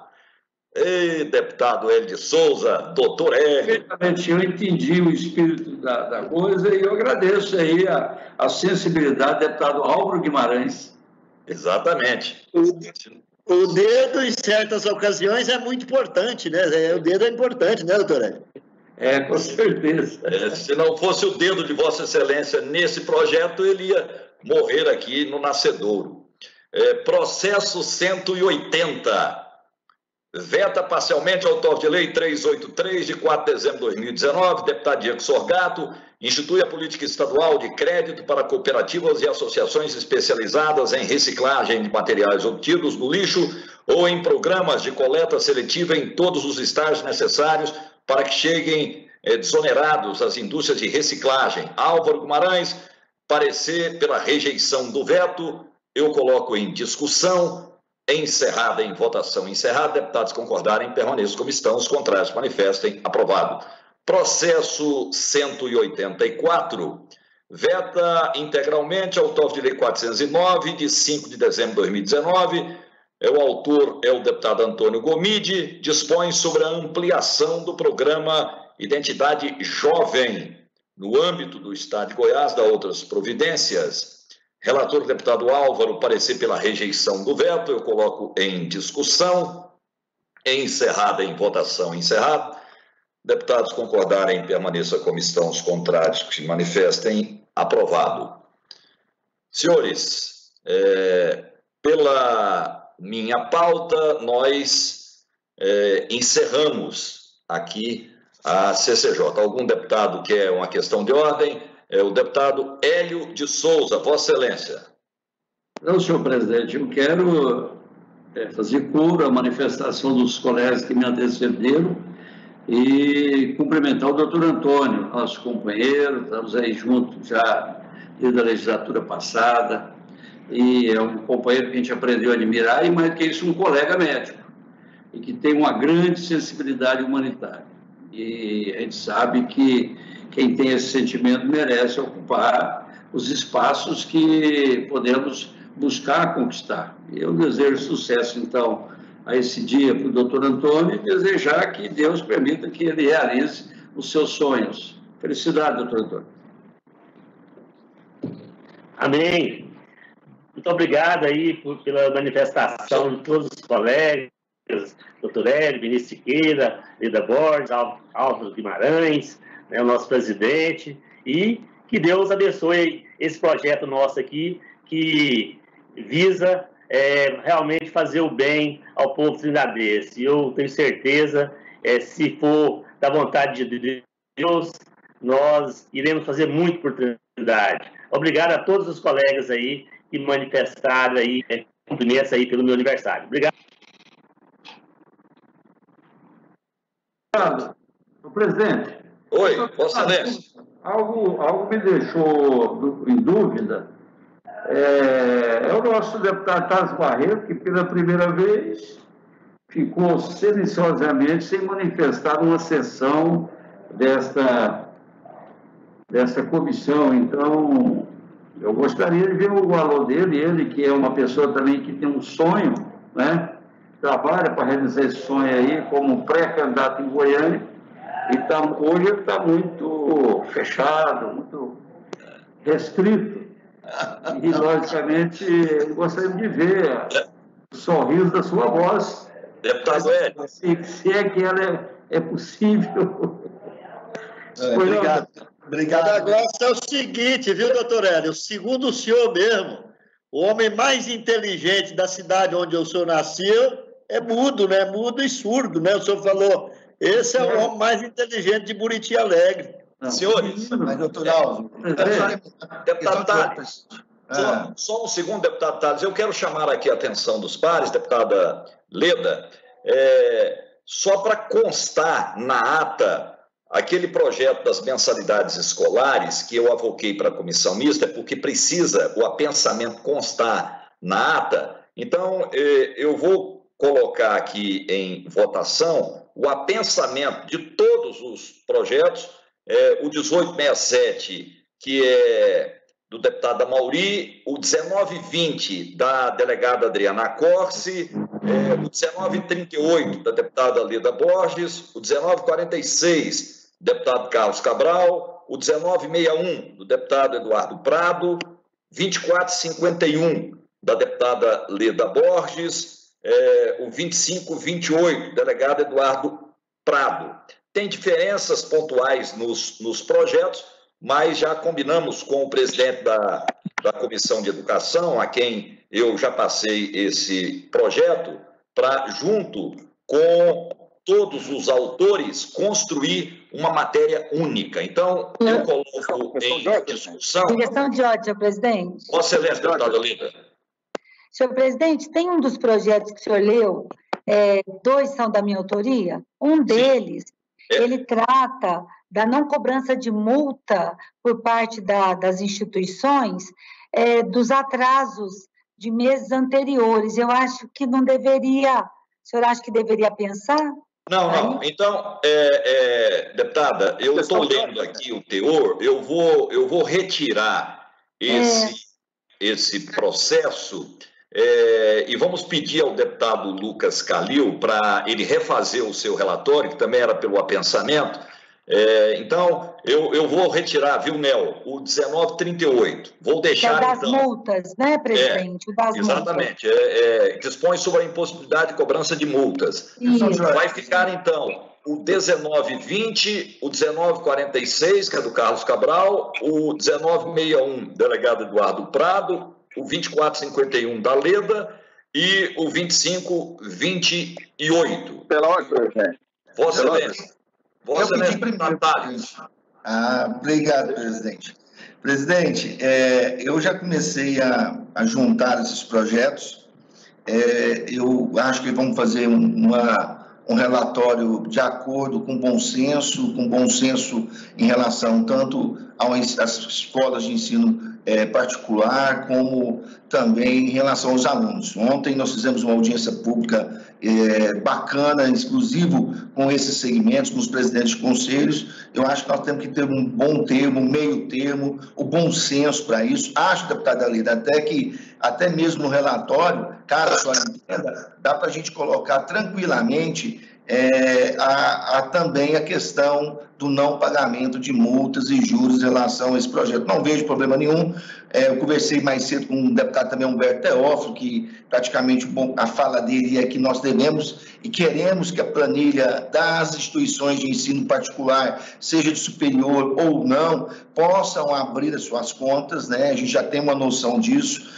Ei, deputado Hélio de Souza, doutor Hélio. Perfeitamente, eu entendi o espírito da, da coisa e eu agradeço aí a, a sensibilidade do deputado Álvaro Guimarães. Exatamente. O, o dedo, em certas ocasiões, é muito importante, né? O dedo é importante, né, doutor Hélio? É, com certeza. É, se não fosse o dedo de Vossa Excelência nesse projeto, ele ia morrer aqui no nascedouro. É, processo cento e oitenta, Veta parcialmente autor de lei trezentos e oitenta e três, de quatro de dezembro de dois mil e dezenove, deputado Diego Sorgato, institui a política estadual de crédito para cooperativas e associações especializadas em reciclagem de materiais obtidos no lixo ou em programas de coleta seletiva em todos os estágios necessários para que cheguem eh, desonerados às indústrias de reciclagem. Álvaro Guimarães, parecer pela rejeição do veto, eu coloco em discussão. Encerrada em votação encerrada, deputados concordarem, permaneçam como estão, os contrários manifestem, aprovado. Processo cento e oitenta e quatro, veta integralmente autor de lei quatrocentos e nove, de cinco de dezembro de dois mil e dezenove, é, o autor é o deputado Antônio Gomide, dispõe sobre a ampliação do programa Identidade Jovem, no âmbito do Estado de Goiás, da outras providências. Relator, deputado Álvaro, parecer pela rejeição do veto, eu coloco em discussão, encerrada em votação, encerrado. Deputados concordarem, permaneça como estão, os contrários que se manifestem, aprovado. Senhores, é, pela minha pauta, nós é, encerramos aqui a C C J. Algum deputado quer uma questão de ordem? É o deputado Hélio de Souza, Vossa Excelência. Não, senhor presidente, eu quero é, fazer coro à manifestação dos colegas que me antecederam e cumprimentar o doutor Antônio, nosso companheiro, estamos aí juntos já desde a legislatura passada, e é um companheiro que a gente aprendeu a admirar, e mais que isso, um colega médico, e que tem uma grande sensibilidade humanitária. E a gente sabe que quem tem esse sentimento merece ocupar os espaços que podemos buscar conquistar. Eu desejo sucesso, então, a esse dia para o doutor Antônio e desejar que Deus permita que ele realize os seus sonhos. Felicidade, doutor Antônio. Amém. Muito obrigado aí por, pela manifestação de todos os colegas, doutor Hélio, Vinícius Siqueira, Leda Borges, Álvaro Guimarães, né, o nosso presidente, e que Deus abençoe esse projeto nosso aqui, que visa é, realmente fazer o bem ao povo trinadense. Eu tenho certeza, é, se for da vontade de Deus, nós iremos fazer muito por Trindade. Obrigado a todos os colegas aí que manifestaram aí, é, cumprimentos aí pelo meu aniversário. Obrigado. Obrigado. Presidente. Oi, Vossa Excelência. Algo, algo me deixou em dúvida. É, é o nosso deputado Thales Barreto, que pela primeira vez ficou silenciosamente sem manifestar uma sessão desta, desta comissão. Então, eu gostaria de ver o valor dele, ele que é uma pessoa também que tem um sonho, né? Trabalha para realizar esse sonho aí como pré-candidato em Goiânia. E tá, hoje ele está muito fechado, muito restrito. E, logicamente, eu gostaria de ver o sorriso da sua voz. Deputado Hélio. Se, se é que ela é, é possível. É, obrigado. Obrigado. O negócio é o seguinte, viu, doutor Hélio? Segundo o senhor mesmo, o homem mais inteligente da cidade onde o senhor nasceu é mudo, né? Mudo e surdo, né? O senhor falou... Esse é o homem mais inteligente de Buriti Alegre. Não, senhores, mas, doutor Alves, deputado Thales, só, só um segundo, deputado Thales, eu quero chamar aqui a atenção dos pares, deputada Leda, é, só para constar na ata aquele projeto das mensalidades escolares que eu avoquei para a comissão mista, porque precisa o apensamento constar na ata. Então, eu vou colocar aqui em votação o apensamento de todos os projetos, é, o dezoito sessenta e sete, que é do deputado Amauri, o dezenove vinte, da delegada Adriana Corsi, é, o dezenove trinta e oito, da deputada Leda Borges, o dezenove quarenta e seis, do deputado Carlos Cabral, o dezenove sessenta e um, do deputado Eduardo Prado, vinte e quatro cinquenta e um, da deputada Leda Borges, É, o vinte e cinco vinte e oito, delegado Eduardo Prado. Tem diferenças pontuais nos, nos projetos, mas já combinamos com o presidente da, da Comissão de Educação, a quem eu já passei esse projeto, para, junto com todos os autores, construir uma matéria única. Então, eu coloco em discussão... Questão de ordem, senhor presidente. Vossa Excelência, deputada Leda. Senhor presidente, tem um dos projetos que o senhor leu, é, dois são da minha autoria. Um deles, é. ele trata da não cobrança de multa por parte da, das instituições é, dos atrasos de meses anteriores. Eu acho que não deveria... O senhor acha que deveria pensar? Não, não. Então, é, é, deputada, eu estou lendo aqui o teor, eu vou, eu vou retirar esse, é. esse processo é, e vamos pedir ao deputado Lucas Calil para ele refazer o seu relatório, que também era pelo apensamento. É, então, eu, eu vou retirar, viu, Nel, o dezenove trinta e oito. Vou deixar, é das então... multas, né, presidente? É, o das exatamente. É, é, dispõe sobre a impossibilidade de cobrança de multas. Isso. Vai ficar, então, o dezenove vinte, o dezenove quarenta e seis, que é do Carlos Cabral, o dezenove sessenta e um, delegado Eduardo Prado, o vinte e quatro cinquenta e um da Leda e o vinte e cinco vinte e oito. Pela ordem, presidente. Vossa Excelência. Vossa Eu pedi primeiro. Ah, obrigado, presidente. Presidente, é, eu já comecei a, a juntar esses projetos. É, eu acho que vamos fazer uma, um relatório de acordo com bom senso, com bom senso em relação tanto às escolas de ensino é, particular, como também em relação aos alunos. Ontem nós fizemos uma audiência pública é, bacana, exclusivo com esses segmentos, com os presidentes de conselhos. Eu acho que nós temos que ter um bom termo, um meio termo, o bom senso para isso. Acho, deputada Leda, até que, até mesmo no relatório, caso a senhora entenda, dá para a gente colocar tranquilamente é, a, a, também a questão do não pagamento de multas e juros em relação a esse projeto. Não vejo problema nenhum. É, eu conversei mais cedo com o deputado também Humberto Teófilo, que praticamente bom, a fala dele é que nós devemos e queremos que a planilha das instituições de ensino particular, seja de superior ou não, possam abrir as suas contas, né? A gente já tem uma noção disso.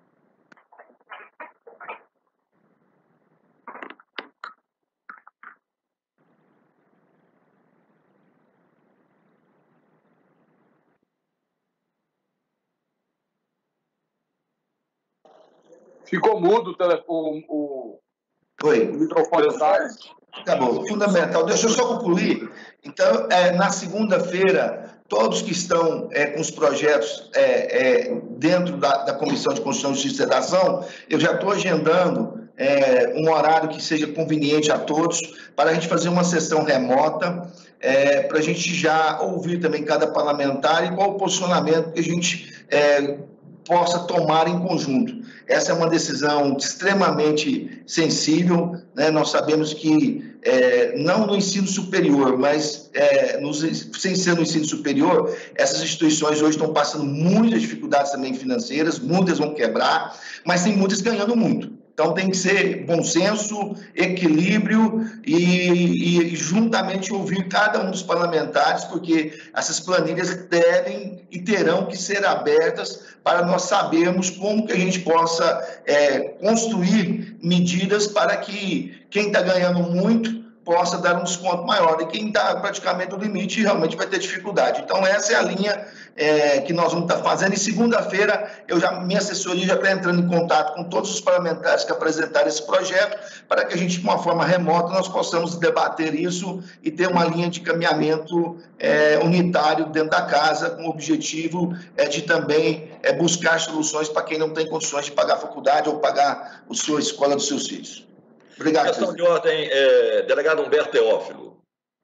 Ficou mudo o, tele, o, o, Foi. o microfone. Acabou. Fundamental. Deixa eu só concluir. Então, é, na segunda-feira, todos que estão é, com os projetos é, é, dentro da, da Comissão de Constituição, Justiça e Redação, eu já estou agendando é, um horário que seja conveniente a todos para a gente fazer uma sessão remota, é, para a gente já ouvir também cada parlamentar e qual o posicionamento que a gente é, possa tomar em conjunto. Essa é uma decisão extremamente sensível, né? Nós sabemos que, é, não no ensino superior, mas é, nos, sem ser no ensino superior, essas instituições hoje estão passando muitas dificuldades também financeiras, muitas vão quebrar, mas tem muitas ganhando muito. Então, tem que ser bom senso, equilíbrio e, e juntamente ouvir cada um dos parlamentares, porque essas planilhas devem e terão que ser abertas para nós sabermos como que a gente possa é, construir medidas para que quem está ganhando muito possa dar um desconto maior e quem está praticamente no limite realmente vai ter dificuldade. Então, essa é a linha é, que nós vamos estar fazendo. E segunda-feira, eu já, minha assessoria já está entrando em contato com todos os parlamentares que apresentaram esse projeto, para que a gente, de uma forma remota, nós possamos debater isso e ter uma linha de caminhamento é, unitário dentro da casa, com o objetivo é, de também é, buscar soluções para quem não tem condições de pagar a faculdade ou pagar a sua escola dos seus filhos. Obrigado. Questão de ordem, é, delegado Humberto Teófilo.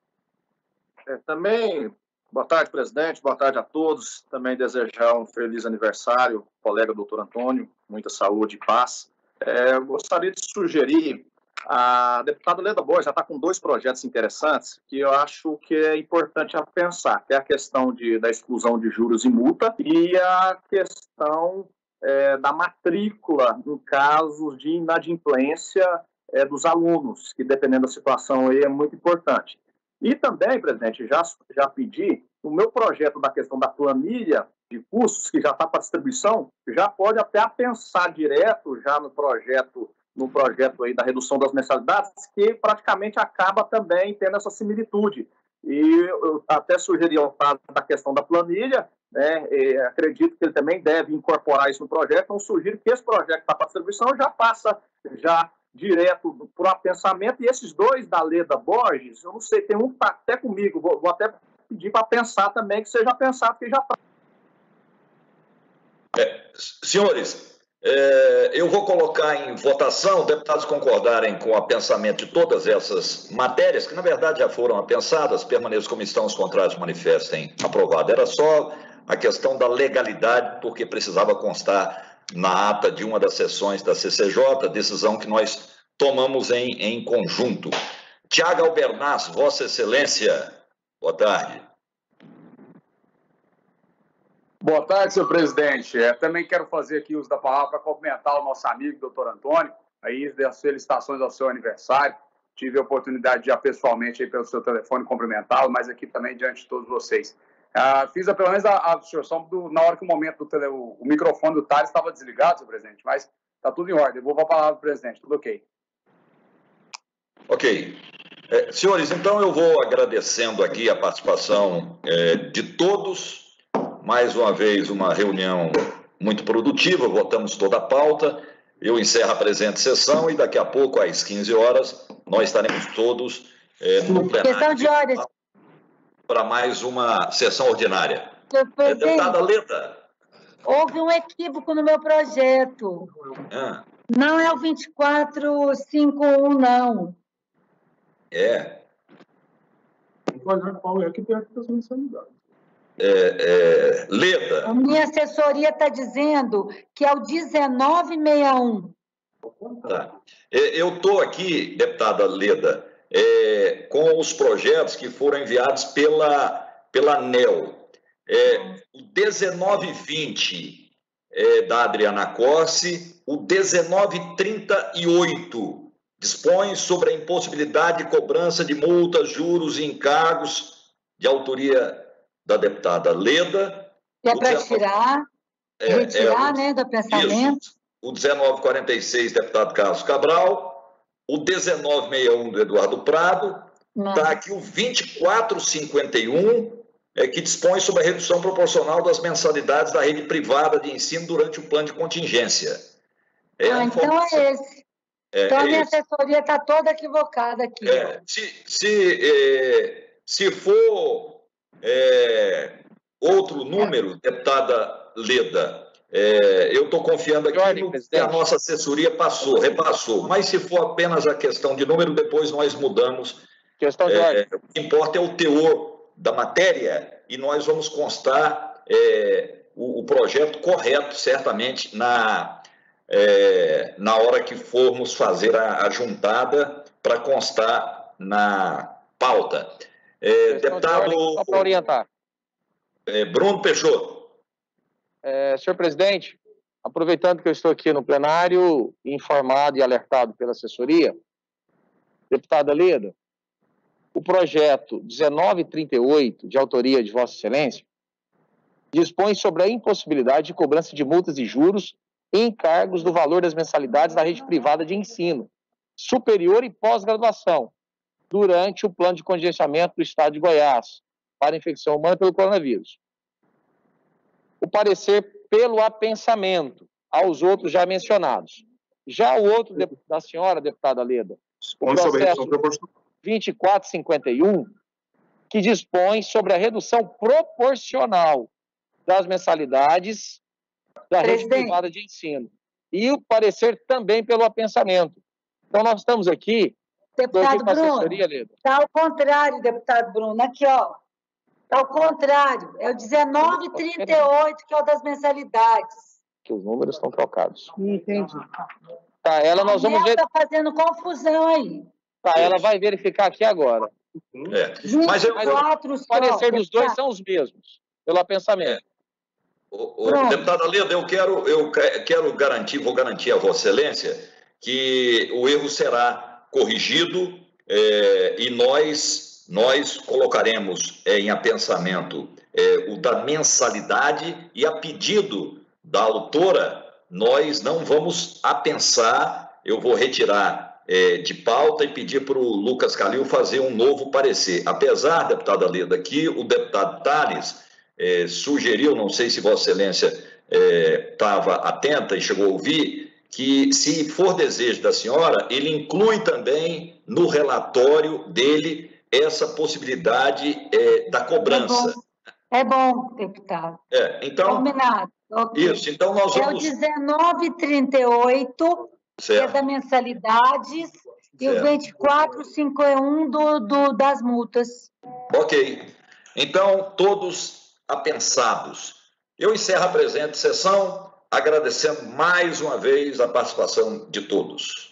É, também, boa tarde, presidente, boa tarde a todos. Também desejar um feliz aniversário, colega doutor Antônio, muita saúde e paz. É, gostaria de sugerir, a deputada Leda Borges já está com dois projetos interessantes que eu acho que é importante a pensar, que é a questão de, da exclusão de juros e multa e a questão é, da matrícula em casos de inadimplência É, dos alunos, que dependendo da situação aí é muito importante. E também, presidente, já, já pedi, o meu projeto da questão da planilha de custos, que já está para distribuição, já pode até pensar direto, já no projeto no projeto aí da redução das mensalidades, que praticamente acaba também tendo essa similitude. E eu até sugeri ao Tales da questão da planilha, né, acredito que ele também deve incorporar isso no projeto, então sugiro que esse projeto que está para distribuição já passa já direto para o apensamento, e esses dois da Leda Borges, eu não sei, tem um que está até comigo, vou, vou até pedir para pensar também, que seja pensado, que já está. É, senhores, é, eu vou colocar em votação, deputados concordarem com o apensamento de todas essas matérias, que na verdade já foram apensadas, permaneçam como estão, os contrários manifestem aprovado. Era só a questão da legalidade, porque precisava constar na ata de uma das sessões da C C J, decisão que nós tomamos em, em conjunto. Tiago Albernaz, Vossa Excelência, boa tarde. Boa tarde, senhor presidente. É, também quero fazer aqui uso da palavra para cumprimentar o nosso amigo, doutor Antônio, aí das felicitações ao seu aniversário. Tive a oportunidade de já pessoalmente aí pelo seu telefone cumprimentá-lo, mas aqui também diante de todos vocês. Ah, fiz a, pelo menos a, a absorção do, na hora que o momento do tele, o, o microfone do Tales estava desligado, senhor presidente, mas está tudo em ordem. Eu vou para a palavra do presidente, tudo ok. Ok. É, senhores, então eu vou agradecendo aqui a participação é, de todos. Mais uma vez, uma reunião muito produtiva, votamos toda a pauta. Eu encerro a presente sessão e daqui a pouco, às quinze horas, nós estaremos todos é, no plenário. Questão de horas. Para mais uma sessão ordinária. Senhor É, presidente, deputada Leda. houve um equívoco no meu projeto. Ah, Não é o vinte e quatro cinquenta e um, não. é. Qual é que tem as mensalidades? É, é, Leda. A minha assessoria está dizendo que é o dezenove sessenta e um. Tá. Eu estou aqui, deputada Leda, é, com os projetos que foram enviados pela, pela A N E L. É, o dezenove vinte é da Adriana Corsi, o dezenove trinta e oito dispõe sobre a impossibilidade de cobrança de multas, juros e encargos de autoria da deputada Leda. Que é para tirar, é, retirar, é, o, né, do pensamento. Isso, o dezenove quarenta e seis, deputado Carlos Cabral, o dezenove sessenta e um do Eduardo Prado, está aqui o vinte e quatro cinquenta e um, é, que dispõe sobre a redução proporcional das mensalidades da rede privada de ensino durante o plano de contingência. É ah, então é esse. É, então é a minha esse. assessoria está toda equivocada aqui. É, se, se, é, se for é, outro número, deputada Leda, é, eu estou confiando aqui Ordem, no que a nossa assessoria passou, repassou. Mas se for apenas a questão de número, depois nós mudamos. Questão de ordem. É, o que importa é o teor da matéria e nós vamos constar é, o, o projeto correto, certamente, na, é, na hora que formos fazer a, a juntada para constar na pauta. É, deputado... De ordem, só para orientar. É, Bruno Peixoto. É, senhor presidente, aproveitando que eu estou aqui no plenário, informado e alertado pela assessoria, deputada Leda, o projeto dezenove trinta e oito, de autoria de Vossa Excelência, dispõe sobre a impossibilidade de cobrança de multas e juros e encargos do valor das mensalidades da rede privada de ensino, superior e pós-graduação, durante o plano de contingenciamento do Estado de Goiás, para infecção humana pelo coronavírus. O parecer pelo apensamento aos outros já mencionados. Já o outro da senhora, deputada Leda, o processo vinte e quatro cinquenta e um, que dispõe sobre a redução proporcional das mensalidades da rede privada de ensino. E o parecer também pelo apensamento. Então, nós estamos aqui... Deputado Bruno, está ao contrário, deputado Bruno. Aqui, ó. Está ao contrário. É o dezenove trinta e oito, que é o das mensalidades. Que os números estão trocados. Entendi. Tá, ela nós vamos ver... está fazendo confusão aí. Tá, ela vai verificar aqui agora. É. Mas eu, o parecer dos dois são os mesmos, pelo pensamento. É. O, o, deputada Leda, eu quero, eu quero garantir, vou garantir a Vossa Excelência, que o erro será corrigido é, e nós, nós colocaremos é, em apensamento é, o da mensalidade e a pedido da autora, nós não vamos apensar eu vou retirar é, de pauta e pedir para o Lucas Calil fazer um novo parecer. Apesar, deputada Leda, que o deputado Tales é, sugeriu, não sei se Vossa Excelência estava é, atenta e chegou a ouvir, que, se for desejo da senhora, ele inclui também no relatório dele essa possibilidade é, da cobrança. É bom, é bom, deputado. É, então, combinado. Okay. Isso, então nós vamos... É o dezenove e trinta e oito, que é da mensalidades, certo. E o vinte e quatro e cinquenta e um do, do, das multas. Ok. Então, todos apensados. Eu encerro a presente sessão, agradecendo mais uma vez a participação de todos.